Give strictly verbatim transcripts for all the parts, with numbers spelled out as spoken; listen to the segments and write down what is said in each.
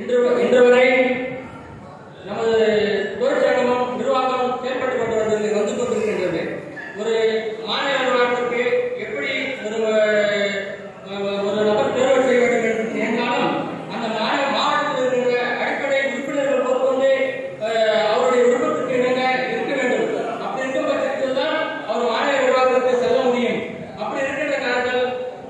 இன்று இன்று வரை நமது தொழிற்சங்கமும் நிர்வாகம் செயல்பட்டு கொண்டு வந்து வந்து கொண்டிருக்கின்றது. ஒரு மாநில நிர்வாகத்திற்கு எப்படி ஒரு ஒரு நபர் தேர்வு செய்ய வேண்டும் என்றாலும் அந்த மாவட்டத்தில் இருக்கிற அடிப்படை உறுப்பினர்கள் பொறுத்து அவருடைய விருப்பத்திற்கு இணங்க இருக்க வேண்டும். அப்படி இருக்கும் பட்சத்தில் தான் அவர் மாநில நிர்வாகத்திற்கு செல்ல முடியும். அப்படி இருக்கின்ற காரணங்கள்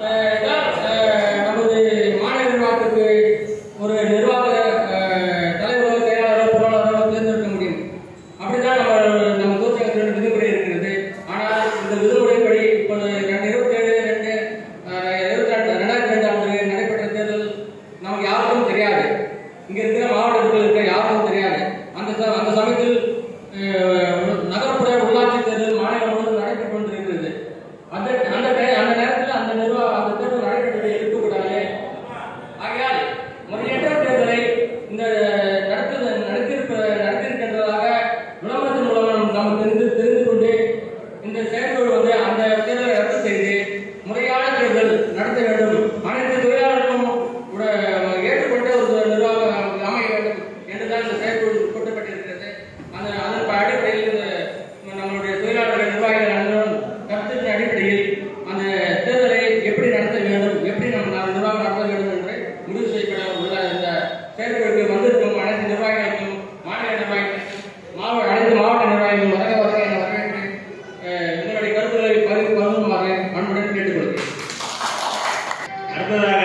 நமது மாநில நிர்வாகத்திற்கு ஒரு நிர்வாக தலைவர்கள் செயலாளர்கள் பொருளாளர்கள் தேர்ந்தெடுக்க முடியும். அப்படிதான் நம்ம நம்ம தொழிற்சங்கத்தினுடைய விதிமுறை இருக்கிறது. ஆனால் இந்த விதிமுறைப்படி இப்போது இருபத்தி ஏழு ரெண்டு இருபத்தி ரெண்டு ரெண்டாயிரத்தி ரெண்டு ஆண்டு நடைபெற்ற தேர்தல் நமக்கு யாருக்கும் தெரியாது. இங்க இருக்கிற மாவட்டத்தில் இருக்கிற யாருக்கும் தெரியாது. அந்த அந்த சமயத்தில் நகர்ப்புற உள்ளாட்சி தேர்தல் மாநிலம் முழுவதும் நடைபெற்று கொண்டிருக்கிறது. அந்த அந்த அந்த நேரத்தில் அந்த நிர்வாக அந்த தேர்தல் நடைபெற்றதை இருக்கக்கூடாது. ஆகையால் முறையற்ற தேர்தலை இந்த நடத்து நடத்திருப்ப நடத்திருக்கின்றதாக விளம்பரத்தின் மூலம் நாம் தெரிந்து தெரிந்து கொண்டு இந்த செயல்பாடு வந்து அந்த தேர்தலை ரத்து செய்து முறையான தேர்தல் நடத்த வேண்டும். அனைத்து தொழிலாளர்களும் ஏற்றுக்கொண்ட ஒரு நிர்வாகம் அமைய வேண்டும் என்றுதான் இந்த செயல்பாடு கொட்டப்பட்டிருக்கிறது. அந்த அதன் அடிப்படையில் நம்மளுடைய தொழிலாளர்கள் நிர்வாகிகள் அனைவரும் கருத்தின் அடிப்படையில் அந்த தேர்தலை எப்படி நடத்த வேண்டும், எப்படி நம்ம நிர்வாகம் நடத்த வேண்டும் என்று முடிவு செய்யப்பட உள்ள இந்த செயல்பாடுக்கு வந்திருக்கும் அனைத்து நிர்வாகிகளுக்கும் மாநில நிர்வாகிகளுக்கும் மாவட்ட அனைத்து மாவட்ட நிர்வாகிகளும் வரக வரக என வரவேற்று இதனுடைய கருத்துக்களை பதிவு பகிர்ந்துமாறு அன்புடன் கேட்டுக்கொள்கிறேன். அடுத்ததாக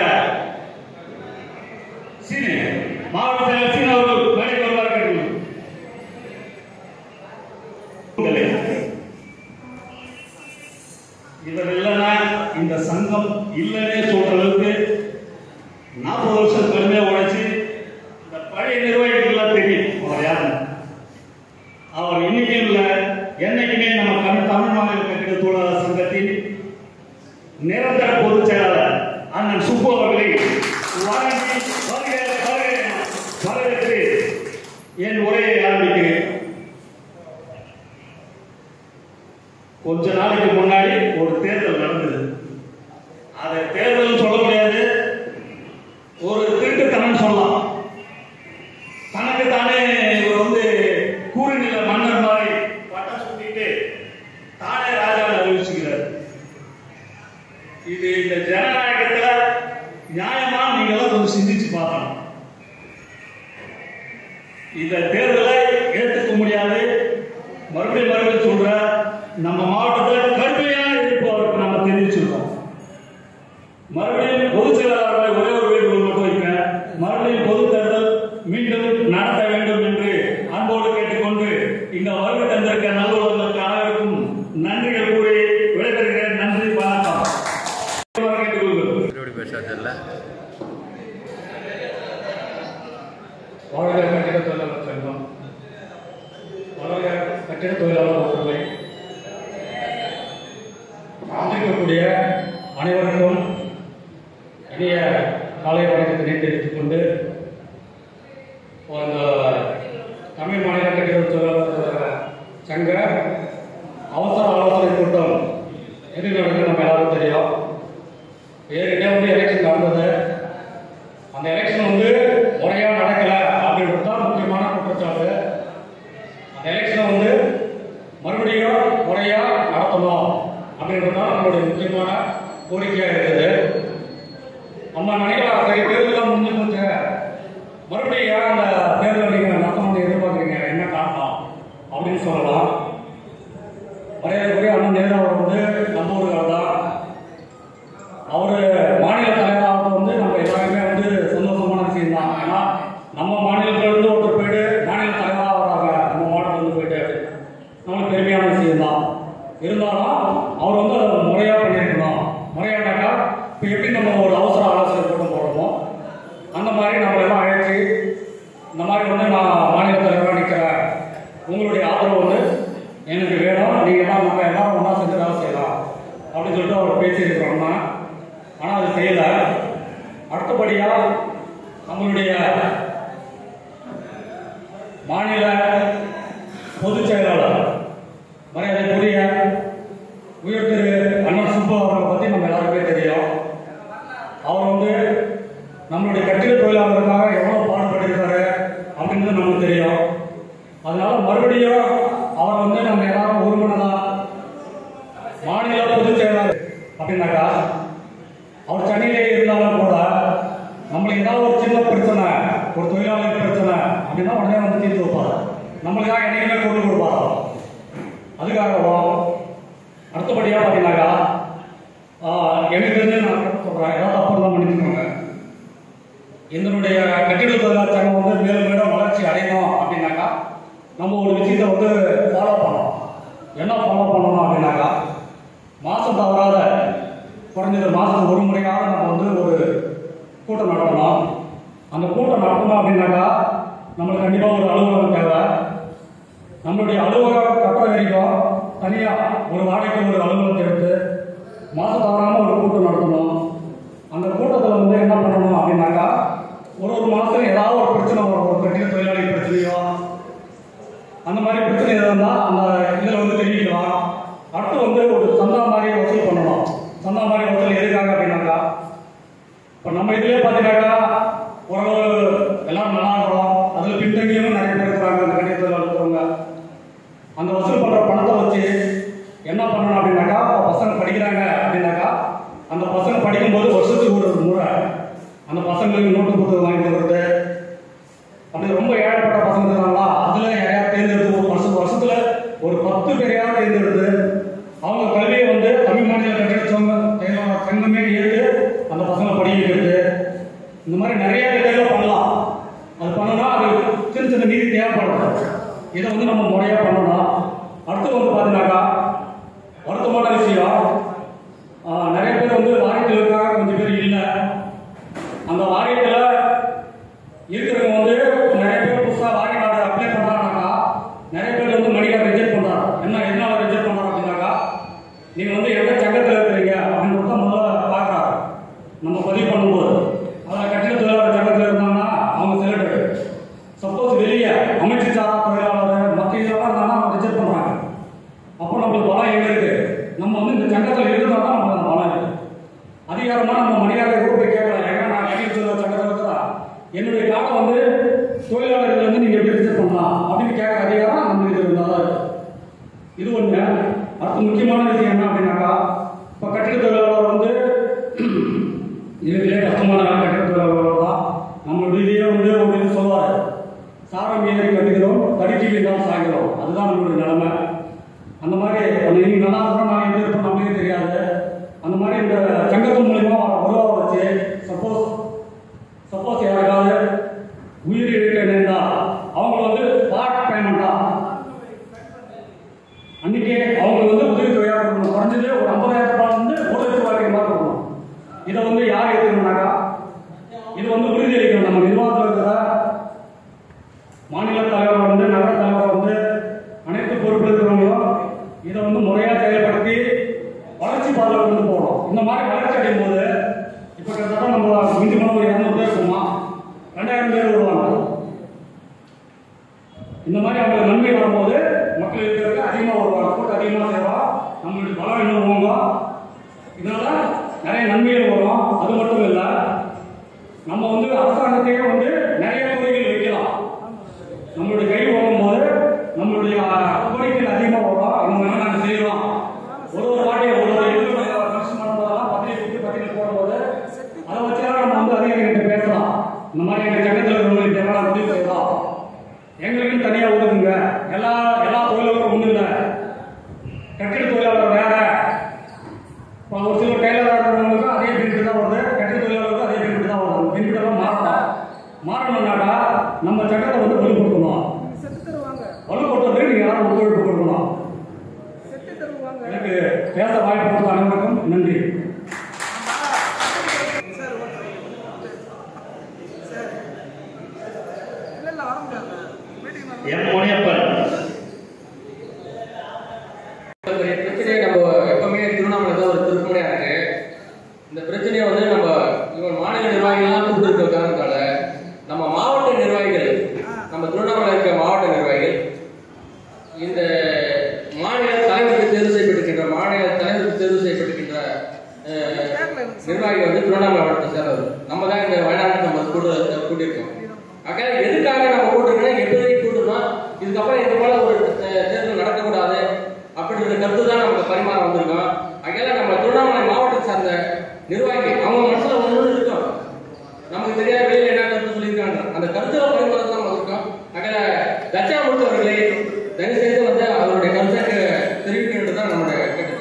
சீனி மாவட்ட செயலர் சீன அவர்கள் மேடைக்கு வருவார் கேட்டுக்கொள்கிறேன். இவர் இல்லைன்னா இந்த சங்கம் இல்லைன்னே சொல்ற அளவுக்கு நாற்பது வருஷம் கடுமையா உழைச்சி இந்த பழைய நிர்வாகிகள்லாம் தெரியும் அவர் யாரு. அவர் இன்னைக்கும் இல்லை என்னைக்குமே நம்ம தமிழ் தமிழ் மாநில கட்டிட தொழிலாளர் சங்கத்தின் நிரந்தர பொதுச் செயலாளர் அண்ணன் சுப்பு அவர்களை வரவேற்று என் உரையை ஆரம்பிக்கிறேன். கொஞ்ச நாளைக்கு முன்னாடி ஒரு தேர்தல் நடந்தது. அதை தேர்தல் சொல்ல முடியாது, ஒரு திருட்டுத்தனம் சொல்லலாம். தனக்கு தானே இவர் வந்து கூறுநில மன்னர் மாதிரி பட்டம் சுட்டிட்டு தானே ராஜாவை அறிவிச்சுக்கிறார். இது இந்த ஜனநாயகத்துல நியாயமா நீங்க எல்லாம் கொஞ்சம் சிந்திச்சு பார்க்கணும். இந்த தேர்தலை ஏற்றுக்க முடியாது. மறுபடியும் மறுபடியும் சொல்ற நம்ம மாவட்டத்தில் கடுமையான எதிர்ப்பு அவருக்கு நம்ம தெரிவிச்சிருக்கோம். மறுபடியும் பொதுச் செயலாளர்களை ஒரே ஒரு வேண்டுகோள் மட்டும் வைக்கிறேன். மறுபடியும் பொது தேர்தல் மீண்டும் நடத்த வேண்டும் என்று அன்போடு கேட்டுக்கொண்டு இங்க வருகை தந்திருக்க நல்லுறவுகளுக்கு அனைவருக்கும் நன்றிகள் கூறி விடைபெறுகிறேன். நன்றி, வணக்கம். வாழ்க கட்டிட தொழிலாளர் சங்கம், வாழ்க கட்டிட தொழிலாளர் ஒற்றுமை. வந்திருக்கக்கூடிய அனைவருக்கும் இனிய காலை வணக்கத்தினை தெரிவித்துக் கொண்டு அந்த தமிழ் மாநில கட்டிட தொழிலாளர் சங்க அவசர ஆலோசனை கூட்டம் எது நடக்குது நம்ம எல்லாரும் தெரியும். ஏற்கனவே வந்து எலெக்ஷன் நடந்தது. அந்த எலெக்ஷன் வந்து முறையாக நடக்கலை அப்படின்றது தான் முக்கியமான குற்றச்சாட்டு. அந்த எலெக்ஷனை வந்து மறுபடியும் முறையாக நடத்தணும் அப்படின்றது தான் நம்மளுடைய முக்கியமான கோரிக்கையாக இருக்குது. நம்ம நினைக்கலாம் சரி தேர்தலாம் முடிஞ்சு போச்சு, மறுபடியும் ஏன் அந்த தேர்தல் நீங்கள் நடத்தணும்னு எதிர்பார்க்குறீங்க, என்ன காரணம் அப்படின்னு சொல்லலாம். மரியாதைக்குரிய அண்ணன் நேரு அவர் வந்து நம்ம ஊர்கள் தான். அவர் மாநில தலைவராக வந்து நம்ம எல்லாருமே வந்து சந்தோஷமான விஷயம் தான். ஏன்னா நம்ம மாநிலத்திலிருந்து ஒருத்தர் போயிட்டு மாநில தலைவராக வராங்க நம்ம மாவட்டத்திலிருந்து போயிட்டு, நம்மளுக்கு பெருமையான விஷயம் தான். இருந்தாலும் அவர் வந்து அதை முறையாக பண்ணியிருக்கணும். முறையாட்டாக்கா இப்போ எப்படி நம்ம ஒரு அவசர ஆலோசனை கூட்டம் போடுறோமோ அந்த மாதிரி நம்ம எல்லாம் அழைச்சி இந்த மாதிரி வந்து நான் மாநில தலைவராக நிற்கிறேன், உங்களுடைய ஆதரவு வந்து எனக்கு வேணும், நீங்கள் தான் நம்ம எல்லாம் ஒன்றா செஞ்சு வேலை செய்யலாம் அப்படின்னு சொல்லிட்டு அவர் பேசியிருக்கிறோம்னா, ஆனால் அது செய்யலை. அடுத்தபடியாக நம்மளுடைய மாநில பொதுச் செயலாளர் மரியாதைக்குரிய உயர் திரு அண்ணன் சுப்பு அவர்களை பற்றி நம்ம எல்லாருமே தெரியும். அவர் வந்து நம்மளுடைய கட்டிட தொழிலாளர்களுக்காக எவ்வளோ பாடுபட்டு அப்படின்னு நமக்கு தெரியும். அதனால மறுபடியும் அவர் வந்து நம்ம எல்லாரும் ஒருமனதா மாநில பொதுச் செயலாளர் அப்படின்னாக்கா அவர் சென்னையிலே இருந்தாலும் கூட நம்மளுக்கு ஏதாவது ஒரு சின்ன பிரச்சனை, ஒரு தொழிலாளர் பிரச்சனை அப்படின்னா உடனே வந்து தீர்த்து வைப்பார். நம்மளுக்காக என்னைக்குமே கொண்டு கொடுப்பார். அதுக்காகவும் அடுத்தபடியாக பார்த்தீங்கன்னாக்கா எனக்கு தெரிஞ்சு நான் சொல்கிறேன், ஏதாவது தப்பு தான் பண்ணிக்கோங்க. இதனுடைய கட்டிட தொழிலாளர் சங்கம் வந்து மேலும் மேலும் வளர்ச்சி அடையணும் அப்படின்னாக்கா நம்ம ஒரு விஷயத்தை வந்து ஃபாலோ பண்ணணும். என்ன ஃபாலோ பண்ணணும் அப்படின்னாக்கா மாதம் தவறாத குறைஞ்சது மாதத்துக்கு ஒரு முறையாக நம்ம வந்து ஒரு கூட்டம் நடத்தணும். அந்த கூட்டம் நடத்தணும் அப்படின்னாக்கா நம்மளுக்கு கண்டிப்பாக ஒரு அலுவலகம் தேவை. நம்மளுடைய அலுவலகம் கட்டுற வரைக்கும் தனியாக ஒரு வாடகைக்கு ஒரு அலுவலகத்தை எடுத்து மாதம் தவறாமல் ஒரு கூட்டம் நடத்தணும். அந்த கூட்டத்தில் வந்து என்ன பண்ணணும் அப்படின்னாக்கா ஒரு ஒரு மாதம் ஏதாவது ஒரு பிரச்சனை வரும். ஒரு கட்டிட தொழிலாளி பிரச்சனையோ அந்த மாதிரி பிரச்சனை இருந்தால் அந்த இதில் வந்து தெரிவிக்கலாம். அடுத்து வந்து ஒரு சந்தா மாதிரி வசூல் பண்ணணும். சந்தா மாதிரி வசூல் எதுக்காக அப்படின்னாக்கா இப்போ நம்ம இதுலேயே பார்த்தீங்கன்னாக்கா ஓரளவு எல்லாம் நல்லா இருக்கிறோம். அதில் பின்தங்கியும் நிறைய பேர் இருக்கிறாங்க. அந்த கட்டிட தொழிலாளர் இருக்கிறவங்க அந்த வசூல் பண்ணுற பணத்தை வச்சு என்ன பண்ணணும் அப்படின்னாக்கா பசங்க படிக்கிறாங்க அப்படின்னாக்கா அந்த பசங்க படிக்கும்போது வருஷத்துக்கு ஒரு முறை அந்த பசங்களுக்கு நோட்டு புத்தகம் வாங்கி கொடுக்குறது. அப்படி ரொம்ப ஏழைப்பட்ட பசங்க இருக்கிறாங்களா அதில் யாரையா தேர்ந்தெடுத்து ஒரு வருஷம் வருஷத்தில் ஒரு பத்து பேரையாக தேர்ந்தெடுத்து அவங்க கல்வியை வந்து தமிழ் மாநில கட்டிடச்சவங்க சங்கமே ஏற்று அந்த பசங்களை படிக்க வைக்கிறது. இந்த மாதிரி நிறைய திட்டங்களை பண்ணலாம். அது பண்ணணும்னா அது சின்ன சின்ன நீதி தேவைப்படுறது. இதை வந்து நம்ம முறையாக பண்ணணும். அடுத்து வந்து பார்த்தீங்கன்னாக்கா வருத்தமான விஷயம், நிறைய பேர் வந்து வாரியத்தில் இருக்காங்க, கொஞ்சம் பேர் இல்லை. அந்த வாரியத்தில் இருக்கிறவங்க வந்து நிறைய பேர் புதுசாக வாரிய கார்டு அப்ளை பண்ணுறாங்கனாக்கா நிறைய பேர் வந்து மணி கார்டு ரிஜெக்ட் பண்ணுறாங்க. என்ன என்ன ரிஜெக்ட் பண்ணுறாங்க அப்படின்னாக்கா நீங்கள் வந்து எந்த சங்கத்தில் இருக்கிறீங்க அப்படின்னு தான் முதல்ல பார்க்குறாங்க. நம்ம பதிவு பண்ணும்போது அதில் கட்டிட தொழிலாளர் சங்கத்தில் இருந்தாங்கன்னா அவங்க செலக்டட். சப்போஸ் வெளியே அமைச்சு சாரா தொழிலாளர் மற்ற இதெல்லாம் இருந்தாங்கன்னா அவங்க ரிஜெக்ட் பண்ணுறாங்க. அப்போ நம்மளுக்கு பலம் எங்கே இருக்குது? நம்ம வந்து இந்த சங்கத்தில் இருந்தால் தான் நம்மளுக்கு அந்த பலம் இருக்குது. அதிகாரமாக நம்ம மணியாக கூட போய் கேட்கலாம். ஏன்னா நான் கட்டிட தொழிலாளர் சங்கத்தில் இருக்கிறா என்னுடைய காட்டை வந்து தொழிலாளர்கள் வந்து நீங்கள் எப்படி ரிஜெக்ட் பண்ணலாம் அப்படின்னு கேட்குற அதிகாரம் நம்ம இது இருந்தால் தான் இருக்குது. இது ஒன்று. அடுத்த முக்கியமான விஷயம் என்ன அப்படின்னாக்கா இப்போ கட்டிட தொழிலாளர் வந்து இதுலேயே கஷ்டமான கட்டிட தொழிலாளர் தான். நம்மளுடைய இதையே வந்து ஒரு இது சொல்லுவார், சாரம் ஏறி கட்டுகிறோம் தடுக்கி தான் சாய்கிறோம். அதுதான் நம்மளுடைய நிலைமை. அந்த மாதிரி நீங்கள் நல்லா இருக்கிறோம் நான் எப்படி இருப்போம் நம்மளுக்கே தெரியாது. அந்த மாதிரி இந்த சங்கத்தின் மூலிமா உருவாக வச்சு சப்போஸ் சப்போஸ் யாருக்காவது உயிர் இழக்க நேர்ந்தால் அவங்க வந்து பார்ட் பேமெண்ட்டா அன்றைக்கே அவங்களுக்கு வந்து உதவி தொகையாக கொடுக்கணும். குறைஞ்சது ஒரு ஐம்பதாயிரம் ரூபாய் வந்து ஒரு லட்ச ரூபாய்க்கு மாதிரி கொடுக்கணும். இதை வந்து யார் ஏற்றுக்கணும்னாக்கா இது வந்து உறுதியளிக்கணும். நம்ம நிர்வாகத்தில் இருக்கிற மாநில தலைவர் வந்து நகர தலைவர் வந்து அனைத்து பொறுப்பில் இருக்கிறவங்களும் இதை வந்து முறையாக செயல்படுத்தி வளர்ச்சி பாதையில் கொண்டு போகணும். இந்த மாதிரி வளர்ச்சி அடையும் போது இப்போ கிட்டத்தட்ட நம்ம மிஞ்சி போன ஒரு இரநூறு பேர் இருக்குமா, ரெண்டாயிரம் பேர் வருவாங்க. இந்த மாதிரி அவங்களுக்கு நன்மை வரும்போது மக்கள் இருக்கிறது அதிகமாக வருவாங்க, கூட்டம் அதிகமாக சேரும், நம்மளுடைய பலம் இன்னும் ஓங்கும். இதனால நிறைய நன்மைகள் வரும். அது மட்டும் இல்லை, நம்ம வந்து அரசாங்கத்தையே வந்து நிறைய கோரிக்கைகள் வைக்கலாம். நம்மளுடைய கை வரும்போது நம்மளுடைய கோரிக்கைகள் அதிகமாக வரும். இந்த மாதிரி நாங்கள் செய்யலாம். ஒரு ஒரு வாட்டியை ஒரு ஒரு கஷ்டம் பண்ணும்போதெல்லாம் பத்திரிகை கொடுத்து பத்திரிகை போடும்போது அதை வச்சுதான் நம்ம வந்து அதிகாரிகிட்ட பேசலாம். இந்த மாதிரி எங்கள் சங்கத்தில் இருக்கிறவங்களுக்கு எல்லாம் உதவி செய்யலாம், எங்களுக்குன்னு தனியாக ஒதுக்குங்க. எல்லா எல்லா தொழிலாளரும் ஒன்றும் இல்லை, கட்டிட தொழிலாளர் வேற. இப்போ ஒரு சில டெய்லர் இருக்கிறவங்களுக்கும் அதே பெனிஃபிட் தான் வருது, கட்டிட தொழிலாளருக்கும் அதே பெனிஃபிட் தான் வருது. பெனிஃபிட் எல்லாம் மாறலாம். மாறணும்னாக்கா நம்ம சட்டத்தை வந்து வலுப்படுத்தணும். வலுப்படுத்துறதுக்கு நீங்கள் யாரும் ஒத்துழைப்பு கொடுக்கணும். எனக்கு பேச வாய்ப்பு கொடுத்த அனைவருக்கும் நன்றி. எம் முனியப்பன். பிரச்சனையை நம்ம எப்பவுமே திருவண்ணாமலை தான் ஒரு திருப்பணியா இருக்கு. இந்த பிரச்சனையை வந்து நம்ம இவன் மாநில நிர்வாகிகள்லாம் கூப்பிட்டு இருக்க காரணத்தால நம்ம மாவட்ட நிர்வாகிகள், நம்ம திருவண்ணாமலை இருக்க மாவட்ட நிர்வாகிகள் இந்த மாநில தலைவருக்கு தேர்வு செய்யப்பட்டிருக்கின்ற மாநில தலைவருக்கு தேர்வு செய்யப்பட்டிருக்கின்ற நிர்வாகிகள் வந்து திருவண்ணாமலை மாவட்டத்தை சேர்ந்தவர். நம்ம தான் இந்த வயநாடு நம்ம கூட கூட்டியிருக்கோம். ஆக எதுக்காக நம்ம கூட்டிருக்கோம், எப்படி உரையில் என்ன கருத்து சொல்லியிருக்காங்க அந்த கருத்துக்களை பயன்படுத்த தான் இருக்கோம். அகல தட்சிணாமூர்த்தி அவர்களை தயவு செய்து வந்து அவருடைய கருத்தை தெரிவிக்க வேண்டும் தான் நம்முடைய கேட்டுக்கோம்.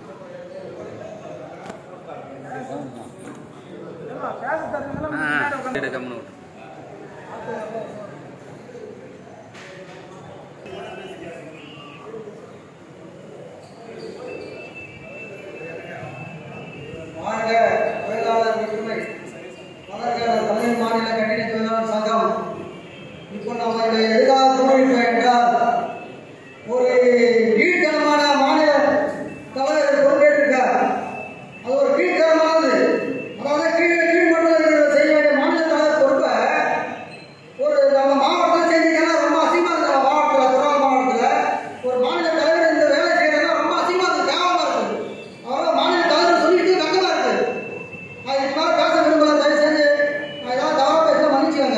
தமிழ் மாநில கட்டிட தொழிலாளர் சங்கம் இப்போ நம்ம எதுக்காக கூறியிருக்கோம் என்றால் ஒரு கீழ்த்தரமான மாநில தலைவர் பொறுப்பேற்றிருக்கார். அது ஒரு கீழ்த்தரமானது. அதாவது கீழே கீழ்மட்டத்தில் செய்ய வேண்டிய மாநில தலைவர் பொறுப்பை ஒரு நம்ம மாவட்டத்தில் செஞ்சீங்கன்னா ரொம்ப அசிங்கமாக இருக்குது. நம்ம மாவட்டத்தில் திருவாரூர் மாவட்டத்தில் ஒரு மாநில தலைவர் இந்த வேலை செய்யறதுனா ரொம்ப அசிங்கமாக இருக்குது, கேவலமாக இருக்குது. அதனால மாநில தலைவர் சொல்லிட்டு கஷ்டமாக இருக்குது. அது இது மாதிரி பேச விரும்பல. தயவு செஞ்சு ஏதாவது தவறாக பேச மன்னிச்சுக்கோங்க.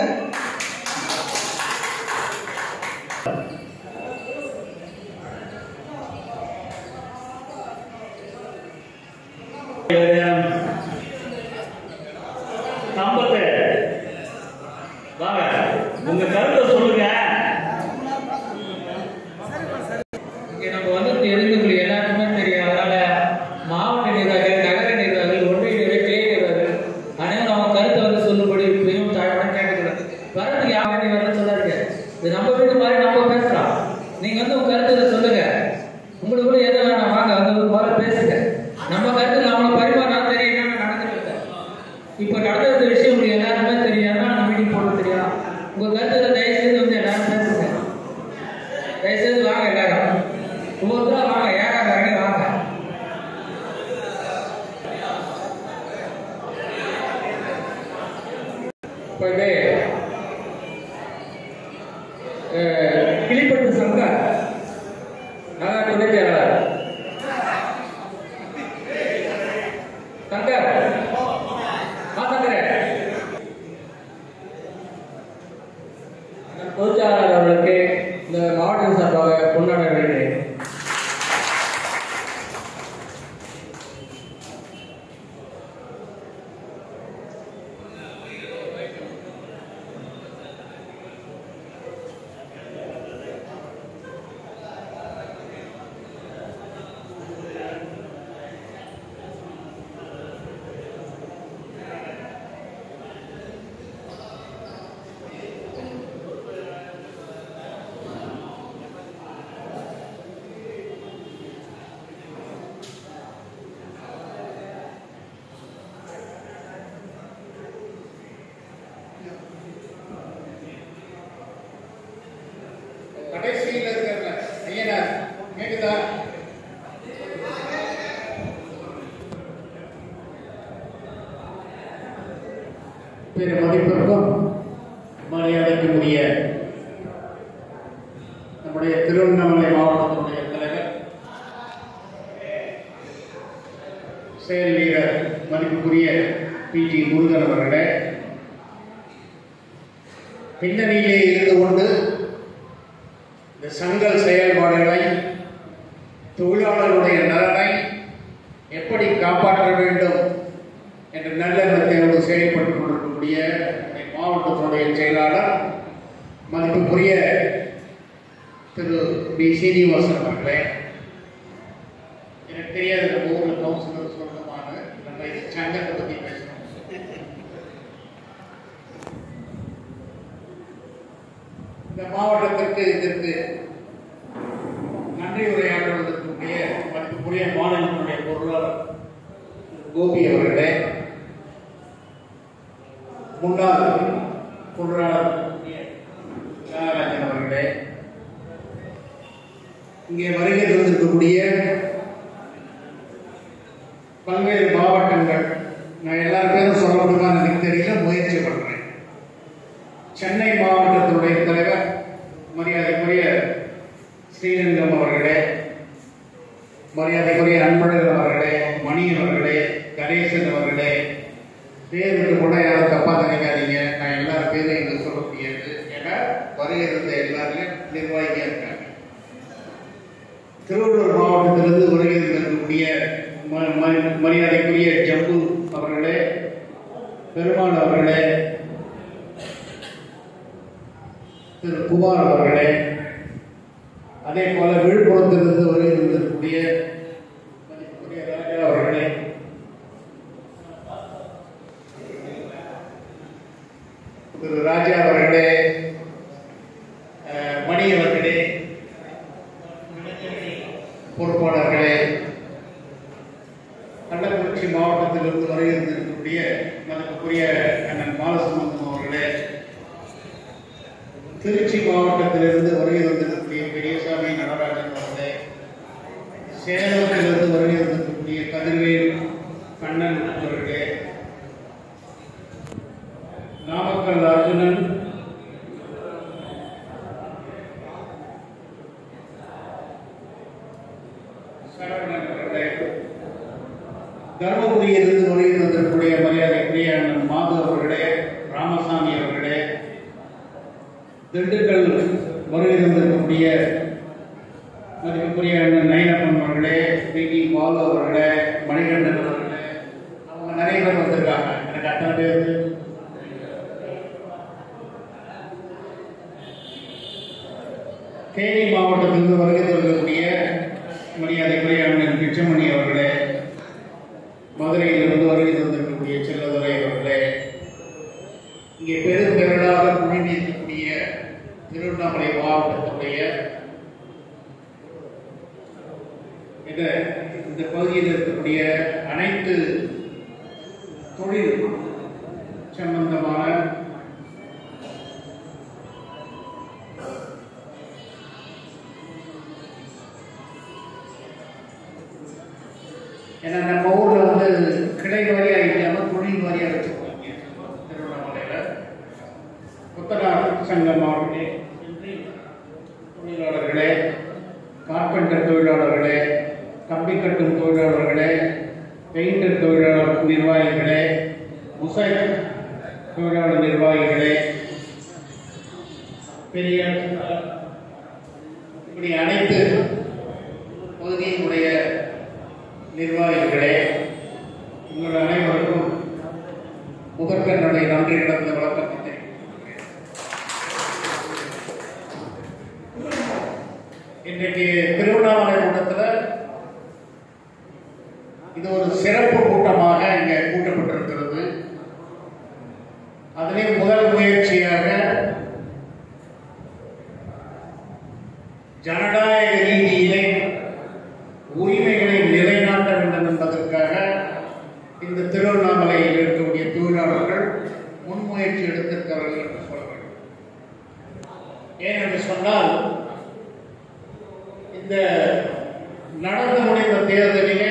சம்பத்து வாங்க, உங்க கருத்தை சொல்லுங்க. இங்க நம்ம வந்து எதிர்க்கக்கூடிய எல்லாருக்குமே தெரியும். அதனால மாவட்ட நிர்வாகிகள், நகர நிர்வாகிகள், ஒன்றிய நிர்வாகிகள், கிளை நிர்வாகிகள் அனைவரும் அவங்க கருத்தை வந்து சொல்லும்படி மிகவும் தாழ்வான கேட்டுக்கிறது. வரதுக்கு யாரும் வரல சொல்லாருங்க. இது நம்ம வீட்டு மாதிரி நம்ம பேசுறோம். நீங்க வந்து உங்க கருத்தை சொல்லுங்க. உங்களுக்குள்ள எது வேணாம் வாங்க வந்து போல பேசுங்க. நம்ம கருத்து நம்மளை பரிமாறா தெரியும் என்ன நடந்துருக்கு. இப்ப நடந்த விஷயம் உங்களுக்கு எல்லாருமே தெரியும். நம்ம மீட்டிங் போட தெரியும். உங்க கருத்துல தயவு செய்து வந்து எல்லாரும் பேசுங்க. தயவு செய்து வாங்க எல்லாரும். ஒவ்வொருத்தரும் வாங்க, ஏகாத இறங்கி வாங்க. கிளிப்பட்டு சங்கர் நகர துணை செயலாளர் சங்கர் மாசங்கர் பொதுச்செயலாளர் அவர்களுக்கு இந்த மாவட்ட சார்பாக கொண்டாட வேண்டிய கடைசியில் இருக்கிற ஐயனார் கேக்குதா? பெரு மதிப்பிற்கும் மரியாதைக்குரிய நம்முடைய திருவண்ணாமலை மாவட்டத்தினுடைய தலைவர் செயல் வீரர் மதிப்புக்குரிய பி ஜி முருகன் அவர்களே, பின்னணியிலே இருந்து கொண்டு இந்த சங்கல் செயல்பாடுகளை, தொழிலாளர்களுடைய நலனை எப்படி காப்பாற்ற வேண்டும் என்ற நல்லெண்ணத்தோடு செயல்பட்டுக் கொண்டிருக்கக்கூடிய மாவட்டத்தினுடைய செயலாளர் மதிப்புக்குரிய திரு பி சீனிவாசன் அவர்களே, எனக்கு தெரியாது நம்ம ஊரில் கவுன்சிலர் சொந்தமான நம்ம இந்த சங்கத்தை பற்றி பேசணும். இந்த மாவட்டத்திற்கு இதற்கு நன்றி உரையாற்றுவதற்குரிய மதிப்புக்குரிய மாநிலத்தினுடைய பொருளாளர் கோபி அவர்களே, முன்னாள் பொருளாளர் நாகராஜன் அவர்களே, இங்கே வருகை தந்திருக்கக்கூடிய பல்வேறு மாவட்டங்கள், நான் எல்லாரும் பேரும் சொல்ல முடியுமான்னு எனக்கு தெரியல, முயற்சி பண்றேன். சென்னை மாவட்டத்தினுடைய தலைவர் மரியாதைக்குரிய ஸ்ரீரங்கம் அவர்களே, மரியாதைக்குரிய அன்பழகன் அவர்களே, மணி அவர்களே, கணேசன் அவர்களே, பேர் விட்டு கூட யாரும் தப்பா நினைக்காதீங்க. நான் எல்லாரும் பேரும் எங்களுக்கு சொல்ல முடியாது. ஏன்னா வருகை இருந்த எல்லாருமே நிர்வாகியா இருக்காங்க. திருவள்ளூர் மாவட்டத்திலிருந்து வருகை இருக்கக்கூடிய மரியாதைக்குரிய ஜம்பு அவர்களே, பெருமாள் அவர்களே, திரு குமார் அவர்களே, அதே போல விழுப்புரத்திலிருந்து வருகின்றக்கூடிய மதிப்புக்குரிய ராஜா அவர்களே, திரு ராஜா அவர்களே, மணி அவர்களே, பொறுப்பாளர்களே, கள்ளக்குறிச்சி மாவட்டத்திலிருந்து வருகின்றக்கூடிய மதிப்புக்குரிய அண்ணன் பாலசுமந்தம் அவர்களே, திருச்சி மாவட்டத்திலிருந்து வருகை வந்திருக்கக்கூடிய பெரியசாமி நடராஜன் அவர்களே, சேலத்திலிருந்து வருகை வந்திருக்கக்கூடிய கதிர்வேல் கண்ணன் அவர்களே, நாமக்கல் அர்ஜுனன், சரவணன் அவர்களே, தர்மபுரியிலிருந்து வருகை வந்திருக்கக்கூடிய மரியாதைக்குரிய அண்ணன் மாது அவர்களே, ராமசாமி அவர்களே, திண்டுக்கல் வருகை வந்திருக்கக்கூடிய மதிப்புக்குரிய அண்ணன் நயனப்பன் அவர்களே, பி டி பாலு அவர்களே, மணிகண்டன் அவர்களே, அவங்க நிறைய பேர் வந்திருக்காங்க. எனக்கு அத்தனை பேர் தேனி மாவட்டத்திலிருந்து வருகை தரக்கூடிய மரியாதைக்குரிய அண்ணன் பிச்சமணி அவர்களே, மதுரையிலிருந்து வருகை தந்திருக்கக்கூடிய செல்லதுரை அவர்களே, இங்கே பெரும் பெருளாக குடிநீர்க்கக்கூடிய திருவண்ணாமலை மாவட்டத்துடைய இந்த பகுதியில் இருக்கக்கூடிய அனைத்து தொழில் சம்பந்தமான ஏன்னா நம்ம ஊர்ல வந்து கிளை வாரியா இல்லாம தொழில் வாரியா வச்சிருக்காங்க. திருவண்ணாமலையில புத்தனார் சங்கம் மாவட்டே தொழிலாளர்களே, கார்பெண்டர் தொழிலாளர்களே, கம்பி கட்டும் தொழிலாளர்களே, பெயிண்டர் தொழிலாளர் நிர்வாகிகளே, முசைக் தொழிலாளர் நிர்வாகிகளே, பெரிய இப்படி அனைத்து பகுதியினுடைய நிர்வாகிகளே, உங்கள் அனைவருக்கும் முதற்கண்ணுடைய நன்றி கடந்த வழக்கத்தை இன்றைக்கு திருவண்ணாமலை கூட்டத்தில் இது ஒரு சிறப்பு கூட்டமாக இங்கே கூட்டப்பட்டிருக்கிறது. அதிலே முதல் முயற்சியாக ஜனநாயக ரீதியிலே உரிமைகளை நிலைநாட்ட வேண்டும் என்பதற்காக இந்த திருவண்ணாமலையில் இருக்கக்கூடிய தொழிலாளர்கள் முன்முயற்சி எடுத்திருக்கிறார்கள் என்று சொல்ல வேண்டும். ஏனென்று சொன்னால் இந்த நடந்து முடிந்த தேர்தலிலே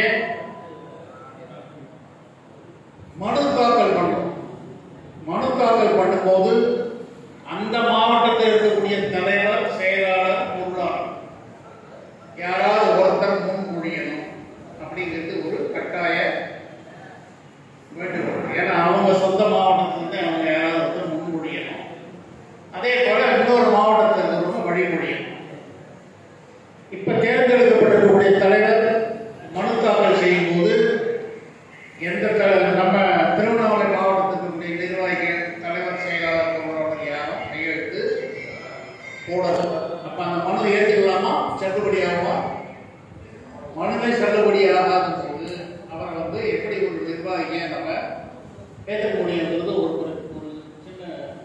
மனு தாக்கல் பண்ணும் மனு தாக்கல் பண்ணும்போது அந்த மாவட்டத்தில் இருக்கக்கூடிய தலைவர், செயலாளர், பொருளாளர் யாராவது ஒருத்தர் முன்மொழியணும் அப்படிங்கிறது ஒரு கட்டாய வேண்டுகோள். ஏன்னா அவங்க சொந்த மாவட்டத்திலிருந்து அவங்க யாராவது ஒருத்தர் முன்மொழியணும். அதே போல இன்னொரு மாவட்டத்தில் இருக்கிறவங்க வழிமொழியணும். இப்ப தேர்ந்தெடுக்கப்பட்டிருக்கக்கூடிய தலைவர் மனு தாக்கல் செய்யும் போது எந்த நம்ம திருவண்ணாமலை மாவட்டத்தினுடைய நிர்வாகிகள், தலைவர், செயலாளர், பொருளாளர் யாரும் கையெழுத்து போடணும். அப்ப அந்த மனு ஏற்றுக்கலாமா, செல்லுபடியாகுமா? மனுவை செல்லுபடியாகாத போது அவர் வந்து எப்படி ஒரு நிர்வாகியை நம்ம ஏற்றுக்க முடியுங்கிறது ஒரு ஒரு சின்ன.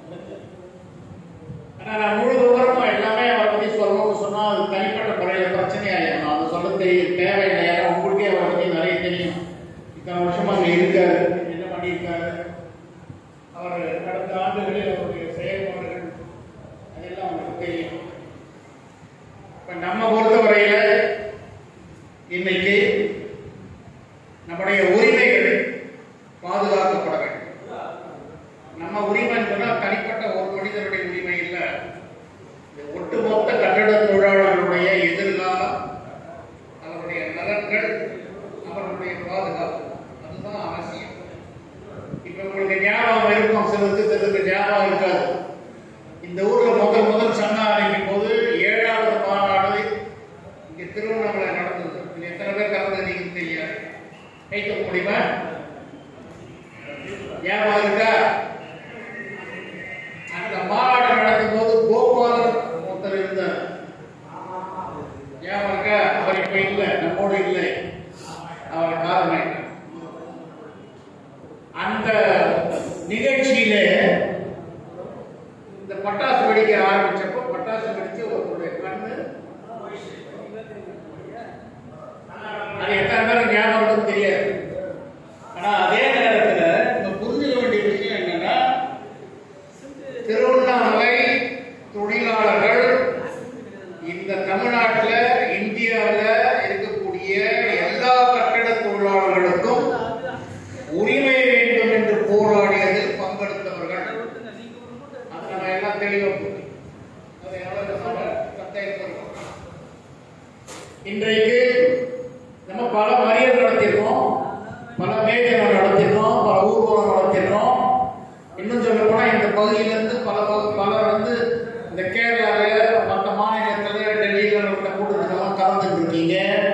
ஆனா நான் முழு விவரமா எல்லாமே அவரை பத்தி சொல்லணும்னு சொன்னா அது தனிப்பட்ட முறையில பிரச்சனையாயிரும். அது சொல்ல தெரியும் தேவையில்லை. ஏன்னா உங்களுக்கே அவரை பத்தி நிறைய தெரியும். இத்தனை வருஷமா அங்க இருக்காரு, என்ன பண்ணியிருக்காரு, அவர் கடந்த ஆண்டுகளில் அவருடைய செயல்பாடுகள் அதெல்லாம் உங்களுக்கு தெரியும். இப்ப நம்ம பொறுத்தவரையில இன்னைக்கு நம்முடைய உரிமைகள் பாதுகாக்கப்பட வேண்டும். நம்ம உரிமை சொன்னா தனிப்பட்ட ஒரு மனிதனுடைய உரிமை இல்லை, ஒட்டுமொத்த கட்டட தொழிலாளர்களுடைய எதிர்காலம், அவருடைய நலன்கள், அவர்களுடைய பாதுகாப்பு, அதுதான் அவசியம். இப்ப உங்களுக்கு ஞாபகம் இருக்கும், சிலருக்கு சிலருக்கு ஞாபகம் இருக்காது. இந்த ஊர்ல முதல் முதல் சங்கம் ஆரம்பிக்கும் போது ஏழாவது மாநாடு இங்க திருவண்ணாமலை நடந்தது. எத்தனை பேர் கலந்ததுன்னு தெரியாது. கைக்க முடியுமா? ஞாபகம் இருக்கா? அந்த மாநாடு நடக்கும் போது கோபாலன் பட்டாசு வெடிக்க ஆரம்பிச்சப்போ பட்டாசு வெடிச்சு ஒருத்தருடைய கண்ணு அது எத்தனை பேருக்கு ஞாபகம் இருக்குன்னு தெரியாது. ஆனா அதே நேரத்துல நம்ம புரிஞ்சுக்க வேண்டிய விஷயம் என்னன்னா, திருவண்ணாமலை தொழிலாளர்கள் இந்த தமிழ்நாட்டில் இந்தியாவில் இருக்கக்கூடிய எல்லா கட்டட தொழிலாளர்களுக்கும் உரிமை வேண்டும் என்று போராடியதில் பங்கெடுத்தவர்கள். அது நம்ம எல்லாம் தெளிவாக இன்றைக்கு நம்ம பல மறியல் நடத்தியிருக்கோம், பல மேடைகள் நடத்தியிருக்கோம், பல ஊர்வலம் நடத்தியிருக்கோம். இன்னும் சொல்ல போனா இந்த பகுதியிலிருந்து பல பலர் வந்து இந்த கேரளால மற்ற மாநிலத்துல டெல்லியில உள்ள கூட்டத்துக்கெல்லாம் கலந்துட்டு இருக்கீங்க.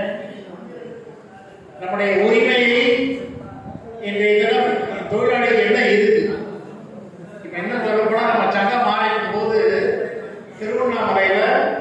நம்முடைய உரிமையை இன்றைய தினம் தொழிலாளிகள் என்ன இருக்கு, இப்ப என்ன சொல்ல போனா நம்ம சங்கம் ஆரம்பிக்கும் போது திருவண்ணாமலையில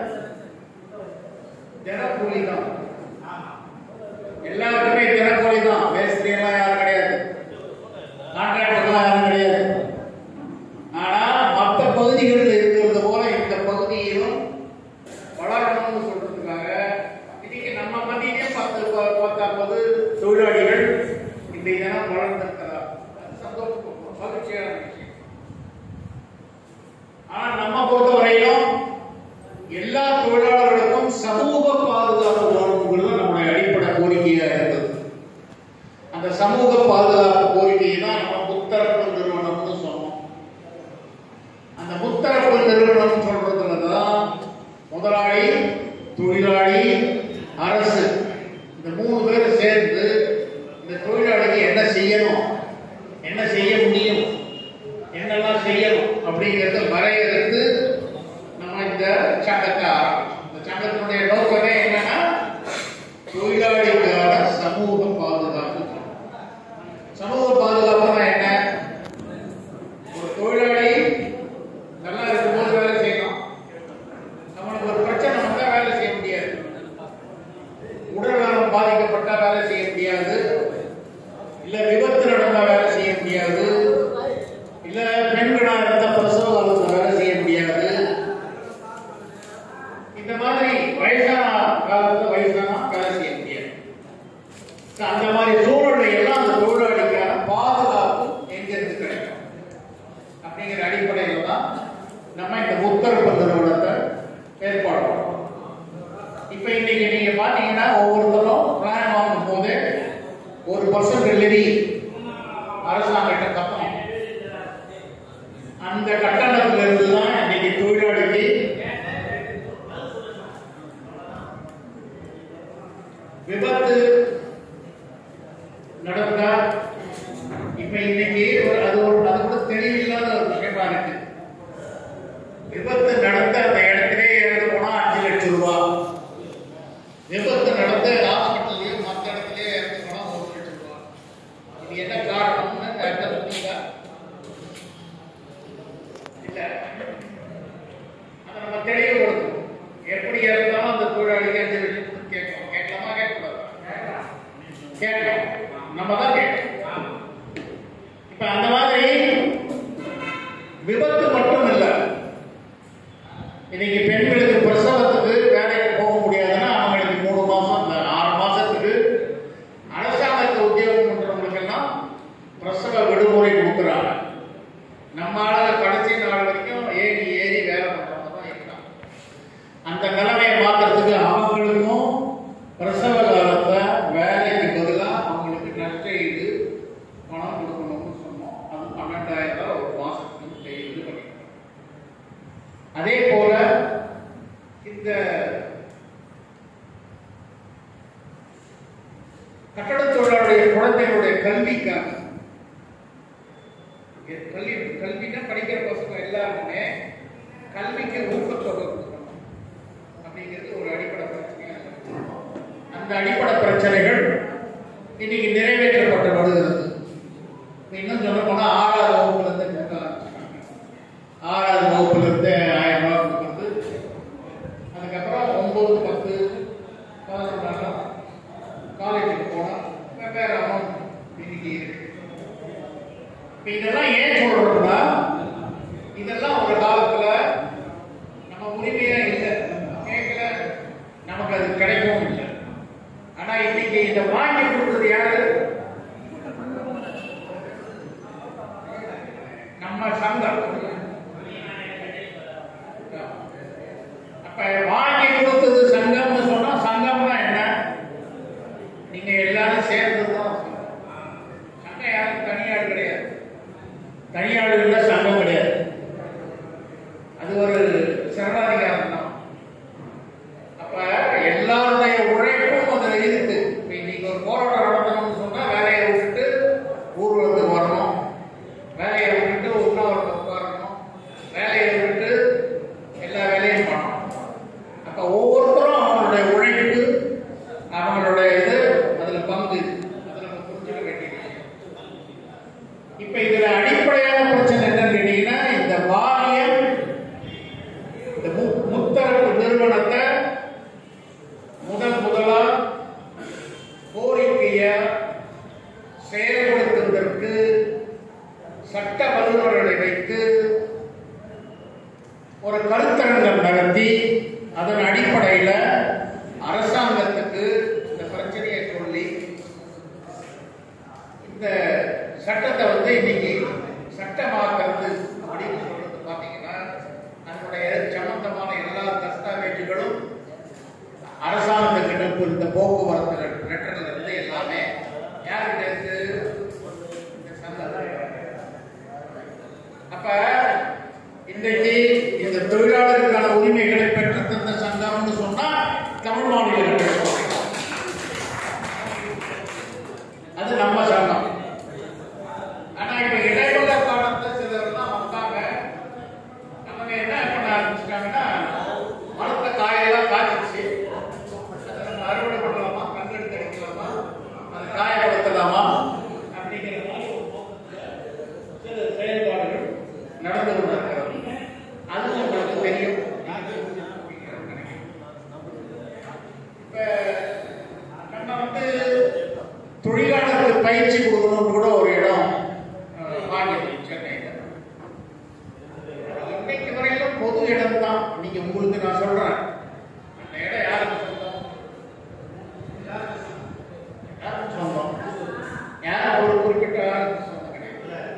தினக்கூலி தான், எல்லாருக்குமே தினக்கூலி தான், வேஸ்ட் எல்லாம் யாரும் கிடையாது, கான்ட்ராக்டர்லாம் யாரும் கிடையாது. ஆனா மற்ற பகுதிகளில் இருக்கிறது போல இந்த பகுதியிலும் வளரணும்னு சொல்றதுக்காக இன்னைக்கு நம்ம மத்தியிலே பத்து பத்தொன்பது தொழிலாளிகள் இன்றைய தினம் வளர்ந்திருக்கிறார். சந்தோஷம், மகிழ்ச்சியான விஷயம். ஆனா நம்ம பொறுத்தவரையிலும் எல்லா தொழிலாளர்களுக்கும் சமூக பாதுகாப்பு வேணுங்கிறது நம்முடைய அடிப்படை கோரிக்கையா இருந்தது. அந்த சமூக பாதுகாப்பு கோரிக்கையை தான் நம்ம முத்தரப்பு நிறுவனம்னு சொன்னோம். அந்த முத்தரப்பு நிறுவனம் சொல்றதுலதான் முதலாளி, தொழிலாளி, அரசு இந்த மூணு பேரும் சேர்ந்து இந்த தொழிலாளிக்கு என்ன செய்யணும், என்ன செய்ய முடியும், என்னெல்லாம் செய்யணும் அப்படிங்கறத வரையறுத்து நம்ம இந்த சங்கத்தை ஆரம்பிச்சோம். இந்த சங்கத்தினுடைய நோக்கமே என்னன்னா தொழிலாளிக்கான சமூக பாதுகாப்பு. சமூக பாதுகாப்புனா என்ன, ஒரு தொழிலாளி நல்லா இருக்கும்போது வேலை செய்யணும், நம்மளுக்கு ஒரு பிரச்சனை வந்தா வேலை செய்ய முடியாது, உடல்நலம் பாதிக்கப்பட்டா வேலை செய்ய முடியாது, இல்ல விபத்து நடந்தா வேலை செய்ய முடியாது, இல்ல பெண்களா இருந்த பிரசவ காலத்துல வேலை செய்ய முடியாது. இந்த மாதிரி வயசான காலத்துல வயசான வேலை செய்ய முடியாது. அந்த மாதிரி சூழலை எல்லாம் அந்த தொழிலாளிக்கான பாதுகாப்பு எங்கிருந்து கிடைக்கும் அப்படிங்கிற அடிப்படையில் தான் நம்ம இந்த முத்தரப்பு நிறுவனத்தை ஏற்பாடு பண்ணுறோம். இப்ப இன்னைக்கு நீங்க பாத்தீங்கன்னா ஒவ்வொருத்தரும் பிளான் வாங்கும் போது ஒரு பர்சன்ட் லெவி அரசாங்கத்தை கட்டணும். அந்த கட்டணத்துல இருந்து தான் இன்னைக்கு தொழிலாளிக்கு விபத்து நடந்தா, இப்ப இன்னைக்கு அது ஒரு அது கூட தெளிவில்லாத ஒரு விஷயமா இருக்கு. விபத்து நடந்த அந்த இடத்திலே இறந்து போனா அஞ்சு லட்சம் ரூபாய், விபத்து நடந்த ஹாஸ்பிட்டல்லையும் மற்ற இடத்திலே இறந்து போனா ஒரு லட்சம் ரூபாய். இது என்ன காரணம்னு சொன்னீங்களா? இல்ல, அதை நம்ம தெளிவுபடுத்தணும். எப்படி இருந்தாலும் அந்த தொழிலாளிக்கு அஞ்சு லட்சம் கேட்கணும். கேட்கலாமா? கேட்கக்கூடாது? கேட்கலாம், நம்ம தான் கேட்கணும். இப்ப அந்த மாதிரி விபத்து மட்டும் இல்ல, இன்னைக்கு பெண்களுக்கு பிரசவத்துக்கு வேலைக்கு போக முடியாதுன்னா அவங்களுக்கு மூணு மாசம் ஆறு மாசத்துக்கு அரசாங்கத்து உத்தியோகம் பண்றவங்களுக்கு எல்லாம் பிரசவ விடுமுறை கொடுக்குறாங்க. நம்ம ஆளுங்க கடைசி நாள் வரைக்கும் ஏறி ஏறி வேலை பண்றவங்க தான் இருக்காங்க. அந்த நிலைமையை மாத்துறதுக்கு அவங்களுக்கும் பிரசவ காலத்தை வேலைக்கு பதிலாக அவங்களுக்கு நஷ்ட ஈடு பணம் கொடுக்கணும்னு சொன்னோம். அது பன்னெண்டாயிரம் ரூபாய் ஒரு மாசத்துக்கு செய்து பண்ணிக்கிறோம். அதே போல இந்த கட்டட தொழிலாளருடைய குழந்தைகளுடைய கல்விக்காக, கல்வி கல்வினா படிக்கிற பசங்க எல்லாருக்குமே கல்விக்கு ஊக்கத்தொகை கொடுக்கணும் அப்படிங்கிறது ஒரு அடிப்படை பிரச்சனையா இருக்கு. அந்த அடிப்படை பிரச்சனைகள் இன்னைக்கு நிறைவேற்றப்பட்டு வருகிறது. இன்னும் சொல்ல போனா ஆறாவது வகுப்புல இருந்து கொடுக்க ஆரம்பிச்சிருக்காங்க. ஆறாவது வகுப்புல இருந்து ஆயிரம் ரூபாய் கொடுக்கறது, அதுக்கப்புறம் ஒன்பது பத்து பதினொன்றாம் காலேஜுக்கு போனா வெவ்வேறு அமௌண்ட் இன்னைக்கு இருக்கு. இதெல்லாம் ஏன் சொல்றோம்னா, இதெல்லாம் ஒரு காலத்துல நமக்கு அது கிடைக்கவும் இல்லை. ஆனா இன்னைக்கு இதை வாங்கி கொடுத்தது யாரு? நம்ம சங்கம். அப்ப வாங்கி கொடுத்தது சங்கம்னு சொன்னா சங்கம்னா என்ன? நீங்க எல்லாரும் சேர்ந்துதான் சங்கம். யாரும் தனியாள் கிடையாது, தனியாளுல சங்கம் கிடையாது. அது ஒரு சரணாதிகாரம் தான். அப்ப எல்லாருடைய உழைப்பும் அதுல இருக்கு. இப்ப இன்னைக்கு ஒரு போராட்டம் நடத்தணும்னு சொன்னா வேலையை விட்டுட்டு ஊர்வலத்துக்கு வரணும், வேலையை விட்டுட்டு உண்ணாவிரதம் உட்காரணும், வேலையை விட்டு எல்லா வேலையும் பண்ணணும். அப்ப ஒவ்வொருத்தரும் அவங்களுடைய உழைப்பு, அவங்களுடைய இது அதுல பங்கு, அதுல நம்ம புரிஞ்சுக்க வேண்டியது. இப்ப இதுல அடிப்படையான பிரச்சனை என்னன்னு கேட்டீங்கன்னா, இந்த வாரியம் இந்த முத்தரப்பு நிறுவனத்தை முதல் முதலா கோரிக்கைய செயல்படுத்துவதற்கு சட்ட வல்லுநர்களை வைத்து ஒரு கருத்தரங்கம் நடத்தி அதன் அடிப்படையில் அரசாங்கத்துக்கு இந்த பிரச்சனையை சொல்லி இந்த சட்டத்தை வந்து இன்னைக்கு சட்டமாக்குறது அப்படின்னு சொல்றது பார்த்தீங்கன்னா, அதனுடைய சம்பந்தமான எல்லா தஸ்தாவேஜுகளும் அரசாங்கத்திடம் இந்த போக்குவரத்து லெட்டர்ல இருந்து எல்லாமே யார்கிட்ட இருக்கு? இந்த சங்கம். அப்ப இன்றைக்கு இந்த தொழிலாளருக்கான உரிமைகளை பெற்றுத்தந்த சங்கம்னு சொன்னா தமிழ் மாநில அது நம்ம சங்கம். ஆனா இப்ப இடைப்பட்ட காலத்தை சிலர்லாம் வந்தாங்க, அவங்க என்ன பண்ண ஆரம்பிச்சிட்டாங்கன்னா, மரத்த காயெல்லாம் காய்ச்சிச்சு, அதை நம்ம அறுவடை பண்ணலாமா, கண்கெடுத்து அடிக்கலாமா, அதை காயப்படுத்தலாமா அப்படிங்கிற மாதிரி சில செயல்பாடுகள் நடந்து கொண்டிருக்கிறது. அதுவும் உங்களுக்கு தெரியும். இப்ப நம்ம வந்து தொழிலாளருக்கு பயிற்சி கொடுக்கணும்னு கூட ஒரு இடம் வாங்கியது சென்னையில். இன்னைக்கு வரையிலும் பொது இடம் தான். நீங்க உங்களுக்கு நான் சொல்றேன், அந்த இடம் யாருக்கு சொந்தம்? யாருக்கு சொந்தம்? யாரும் ஒரு குறிப்பிட்ட யாருக்கு சொந்தம் கிடையாது.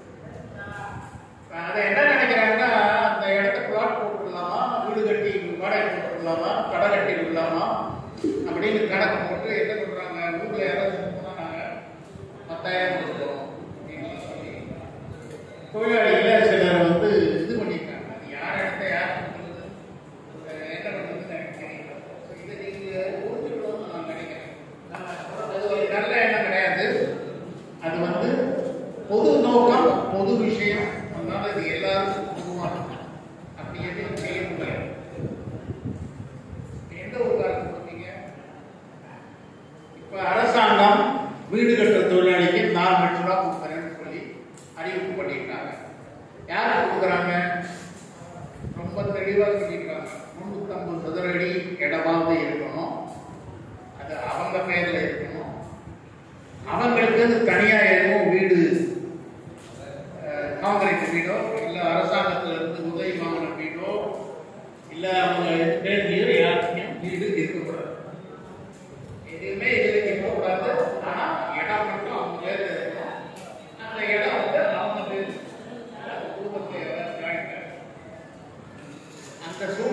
அதை என்ன நினைக்கிறாங்கன்னா, அந்த இடத்த பிளாட் போட்டுடலாமா, வீடு கட்டி வாடகை போட்டுடலாமா, கடை கட்டி விடலாமா அப்படின்னு கணக்கு போட்டு என்ன சொல்றாங்க, ஊர்ல யாராவது சொன்னா நாங்க பத்தாயிரம் கொடுக்குறோம் அப்படின்னு சொல்லி தொழிலாளிகளை சிலர் வந்து இது பண்ணியிருக்காங்க. அது யார் இடத்த யார் கொடுக்குறது, என்ன பண்ணுறதுன்னு எனக்கு தெரியல. இதை நீங்க புரிஞ்சுக்கணும்னு நான் நினைக்கிறேன். அது ஒரு நல்ல எண்ணம் கிடையாது. அது வந்து பொது நோக்கம், பொது விஷயம். அதனால இது எல்லாருக்கும் பொதுவான அப்படி எதுவும் செய்ய முடியாது. எந்த ஒரு காரணம் கொடுத்தீங்க? இப்ப அரசாங்கம் வீடு கட்டுற தொழிலாளிக்கு நாலு லட்சம் ரூபாய் கொடுக்குறேன்னு சொல்லி அறிவிப்பு பண்ணிட்டாங்க. யாருக்கு கொடுக்குறாங்க? ரொம்ப தெளிவாக சொல்லியிருக்காங்க. முன்னூத்தி ஐம்பது சதுர அடி இடமாவது இருக்கணும், அது அவங்க பேர்ல இருக்கணும். அவங்களுக்கு அது தனியா இருக்கும் வீடு, காங்கிரீட் வீடோ இல்ல அரசாங்கத்துல இருந்து உதவி வாங்கின வீடோ இல்ல அவங்க பேர்லயோ யாருக்கும் வீடு இருக்கக்கூடாது. எதுவுமே இதுக்கு போகக்கூடாது. ஆனா இடம் மட்டும் அவங்க பேர்ல இருக்கணும். அந்த இடம் வந்து அவங்க பேர் குடும்பத்தை அந்த சூழ்நிலை